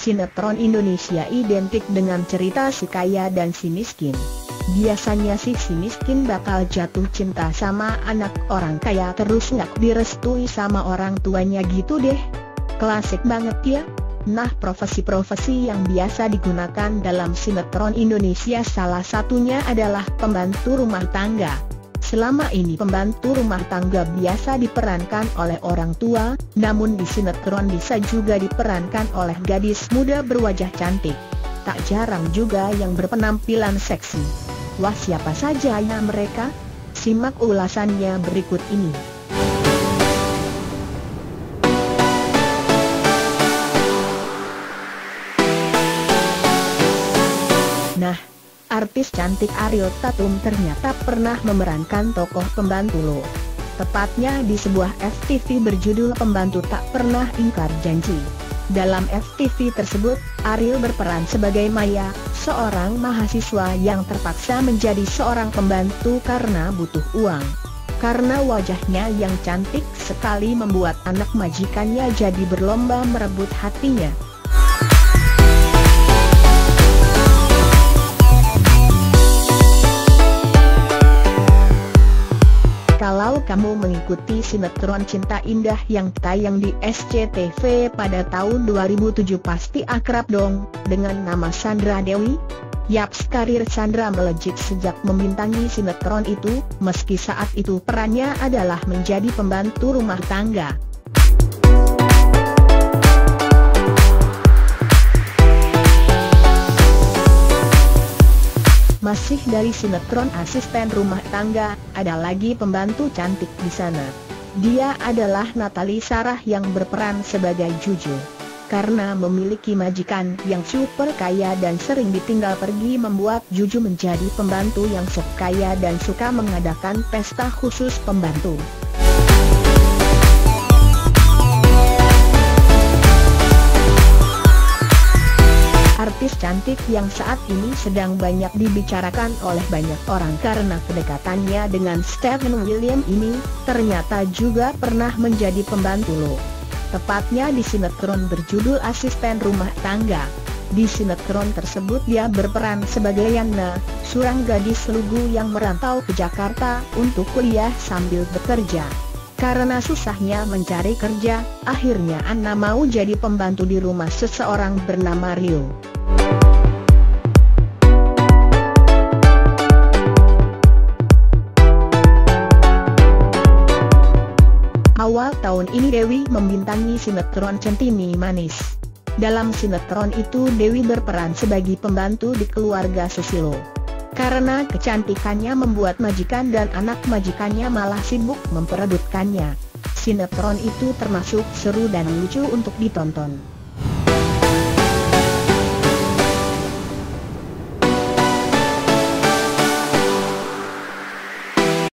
Sinetron Indonesia identik dengan cerita si kaya dan si miskin. Biasanya si miskin bakal jatuh cinta sama anak orang kaya terus nggak direstui sama orang tuanya gitu deh. Klasik banget ya. Nah, profesi-profesi yang biasa digunakan dalam sinetron Indonesia salah satunya adalah pembantu rumah tangga. Selama ini pembantu rumah tangga biasa diperankan oleh orang tua, namun di sinetron bisa juga diperankan oleh gadis muda berwajah cantik. Tak jarang juga yang berpenampilan seksi. Wah, siapa saja ya mereka? Simak ulasannya berikut ini. Nah, artis cantik Ariel Tatum ternyata pernah memerankan tokoh pembantu lo. Tepatnya di sebuah FTV berjudul Pembantu Tak Pernah Ingkar Janji. Dalam FTV tersebut, Ariel berperan sebagai Maya, seorang mahasiswa yang terpaksa menjadi seorang pembantu karena butuh uang. Karena wajahnya yang cantik sekali membuat anak majikannya jadi berlomba merebut hatinya. Kalau kamu mengikuti sinetron Cinta Indah yang tayang di SCTV pada tahun 2007 pasti akrab dong dengan nama Sandra Dewi. Yaps, karir Sandra melejit sejak membintangi sinetron itu, meski saat itu perannya adalah menjadi pembantu rumah tangga. Masih dari sinetron asisten rumah tangga, ada lagi pembantu cantik di sana. Dia adalah Natalie Sarah yang berperan sebagai Juju. Karena memiliki majikan yang super kaya dan sering ditinggal pergi membuat Juju menjadi pembantu yang sok kaya dan suka mengadakan pesta khusus pembantu. Artis cantik yang saat ini sedang banyak dibicarakan oleh banyak orang karena kedekatannya dengan Stephen William ini, ternyata juga pernah menjadi pembantu lo. Tepatnya di sinetron berjudul Asisten Rumah Tangga. Di sinetron tersebut dia berperan sebagai Yana, seorang gadis lugu yang merantau ke Jakarta untuk kuliah sambil bekerja. Karena susahnya mencari kerja, akhirnya Anna mau jadi pembantu di rumah seseorang bernama Rio. Awal tahun ini Dewi membintangi sinetron Centini Manis. Dalam sinetron itu Dewi berperan sebagai pembantu di keluarga Susilo. Karena kecantikannya membuat majikan dan anak majikannya malah sibuk memperebutkannya. Sinetron itu termasuk seru dan lucu untuk ditonton.